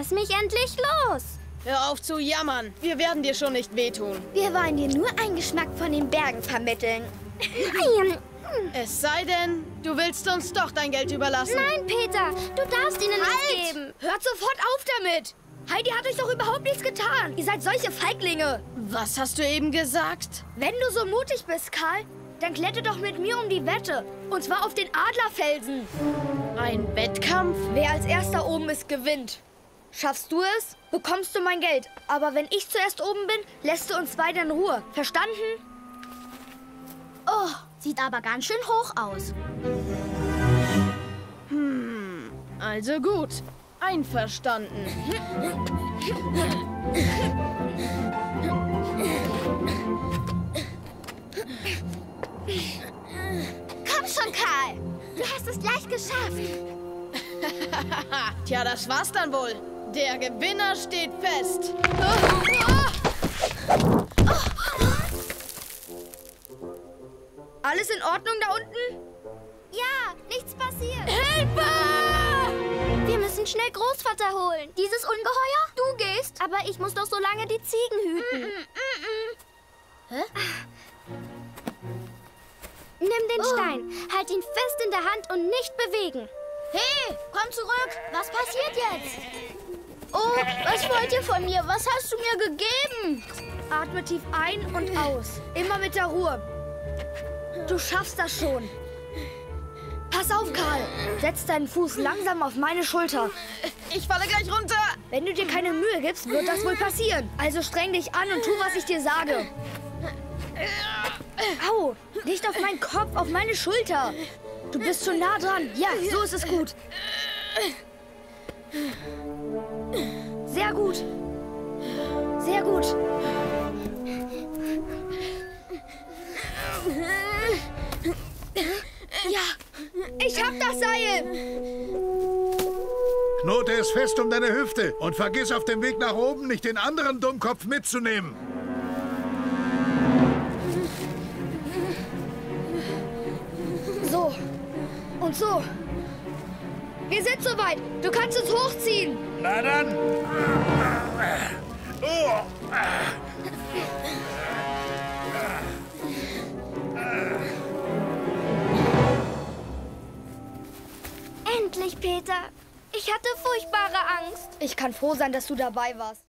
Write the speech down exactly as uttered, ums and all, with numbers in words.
Lass mich endlich los. Hör auf zu jammern. Wir werden dir schon nicht wehtun. Wir wollen dir nur einen Geschmack von den Bergen vermitteln. Es sei denn, du willst uns doch dein Geld überlassen. Nein, Peter, du darfst ihnen Halt! nicht geben. Hört sofort auf damit! Heidi hat euch doch überhaupt nichts getan. Ihr seid solche Feiglinge. Was hast du eben gesagt? Wenn du so mutig bist, Karl, dann klette doch mit mir um die Wette. Und zwar auf den Adlerfelsen. Ein Wettkampf? Wer als erster oben ist, gewinnt. Schaffst du es, bekommst du mein Geld. Aber wenn ich zuerst oben bin, lässt du uns beide in Ruhe. Verstanden? Oh, sieht aber ganz schön hoch aus. Hm, also gut. Einverstanden. Komm schon, Karl. Du hast es gleich geschafft. Tja, das war's dann wohl. Der Gewinner steht fest. Alles in Ordnung da unten? Ja, nichts passiert. Hilfe! Wir müssen schnell Großvater holen. Dieses Ungeheuer? Du gehst. Aber ich muss doch so lange die Ziegen hüten. Mm -mm, mm -mm. Hä? Nimm den Oh. Stein, halt ihn fest in der Hand und nicht bewegen. Hey, komm zurück. Was passiert jetzt? Oh, was wollt ihr von mir? Was hast du mir gegeben? Atme tief ein und aus. Immer mit der Ruhe. Du schaffst das schon. Pass auf, Karl. Setz deinen Fuß langsam auf meine Schulter. Ich falle gleich runter. Wenn du dir keine Mühe gibst, wird das wohl passieren. Also streng dich an und tu, was ich dir sage. Au, nicht auf meinen Kopf, auf meine Schulter. Du bist schon nah dran. Ja, so ist es gut. Sehr gut. Sehr gut. Ja, ich hab das Seil. Knote es fest um deine Hüfte und vergiss auf dem Weg nach oben nicht den anderen Dummkopf mitzunehmen. So. Und so. Wir sind soweit. Du kannst uns hochziehen. Na dann. Oh. Endlich, Peter. Ich hatte furchtbare Angst. Ich kann froh sein, dass du dabei warst.